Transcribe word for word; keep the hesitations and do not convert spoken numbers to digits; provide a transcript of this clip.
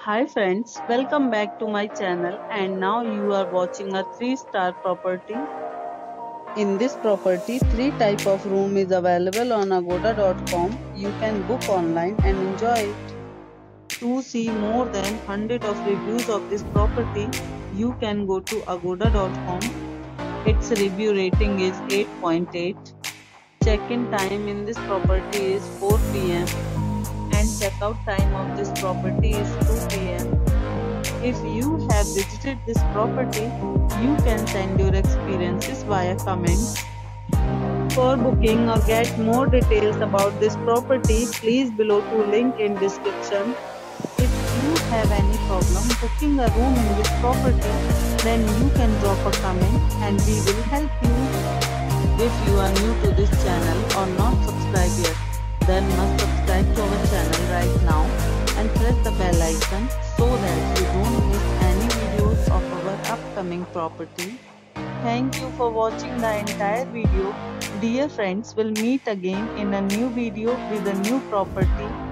Hi friends, welcome back to my channel and now you are watching a three star property. In this property, three type of room is available on agoda dot com. You can book online and enjoy it. To see more than one hundred of reviews of this property, you can go to agoda dot com. Its review rating is eight point eight. Check-in time in this property is four p m and checkout time of this property is two p m If you have visited this property, you can send your experiences via comments. For booking or get more details about this property, please below to link in description. If you have any problem booking a room in this property, then you can drop a comment and we will help you. If you are new to this channel or not subscribed yet, then must subscribe to our channel right now and press the bell icon so that you don't miss any videos of our upcoming property. Thank you for watching the entire video. Dear friends, we'll meet again in a new video with a new property.